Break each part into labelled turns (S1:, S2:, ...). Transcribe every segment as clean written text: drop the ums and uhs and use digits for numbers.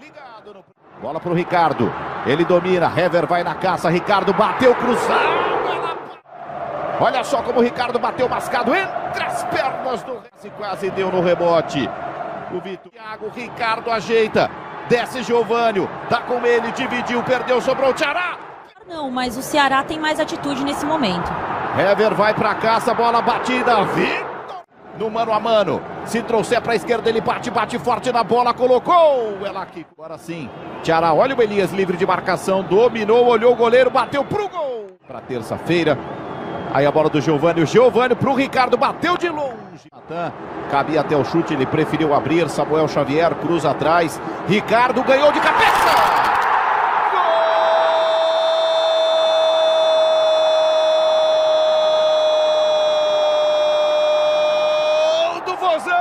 S1: ligado no... Bola pro Ricardo. Ele domina. Hever vai na caça. Ricardo bateu cruzado. Olha só como o Ricardo bateu mascado entre as pernas do... Quase deu no rebote. O Vitor. Thiago, Ricardo ajeita. Desce Giovânio. Tá com ele. Dividiu. Perdeu. Sobrou o Ceará.
S2: Não, mas o Ceará tem mais atitude nesse momento.
S1: Hever vai pra caça. Bola batida. Vitor. No mano a mano. Se trouxer pra esquerda, ele bate forte na bola. Colocou. Ela aqui. Agora sim. Ceará. Olha o Elias livre de marcação. Dominou. Olhou o goleiro. Bateu pro gol. Pra terça-feira. Aí a bola do Giovânio. Giovânio pro Ricardo. Bateu de longe. Natan cabia até o chute. Ele preferiu abrir. Samuel Xavier cruza atrás. Ricardo ganhou de cabeça. Gol do Vozão.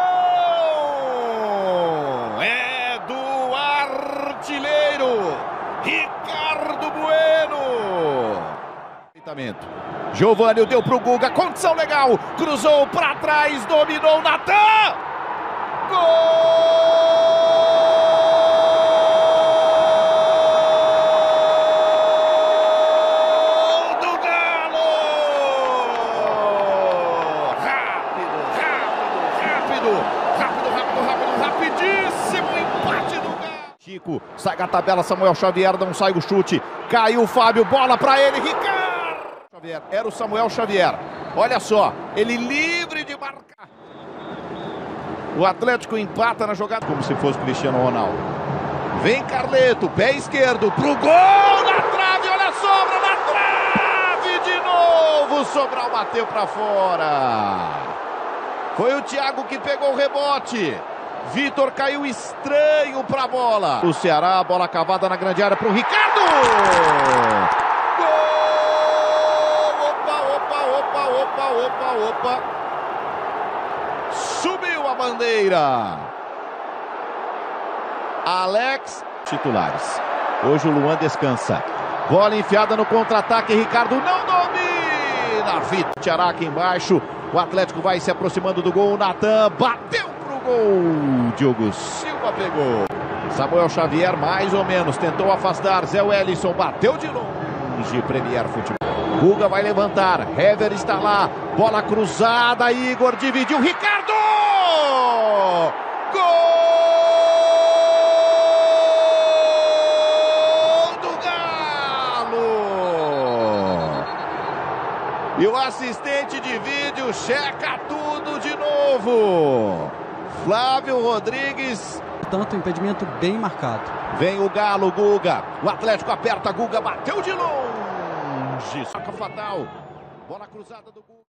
S1: É do artilheiro Ricardo Bueno. Giovânio deu pro Guga, condição legal, cruzou para trás, dominou Natan! Gol do Galo! Rapidíssimo empate do Galo! Chico, sai da tabela, Samuel Xavier, não sai o chute, caiu o Fábio, bola para ele, Ricardo! Era o Samuel Xavier. Olha só, ele livre de marcar. O Atlético empata na jogada como se fosse Cristiano Ronaldo. Vem Carleto, pé esquerdo pro gol na trave, olha a sobra na trave de novo. Sobral bateu para fora. Foi o Thiago que pegou o rebote. Vitor caiu estranho para a bola. O Ceará, bola cavada na grande área pro Ricardo. Opa, subiu a bandeira. Alex, titulares. Hoje o Luan descansa. Bola enfiada no contra-ataque, Ricardo não domina. Vitor, Ceará aqui embaixo. O Atlético vai se aproximando do gol. Natan bateu pro gol. Diogo Silva pegou. Samuel Xavier mais ou menos tentou afastar. Zé Wellison bateu de longe. Premier Futebol. Guga vai levantar, Hever está lá, bola cruzada, Igor dividiu, Ricardo! Gol do Galo! E o assistente de vídeo checa tudo de novo. Flávio Rodrigues.
S3: Portanto, impedimento bem marcado.
S1: Vem o Galo, Guga, o Atlético aperta, Guga bateu de longe. Saca fatal. Bola cruzada do Guga.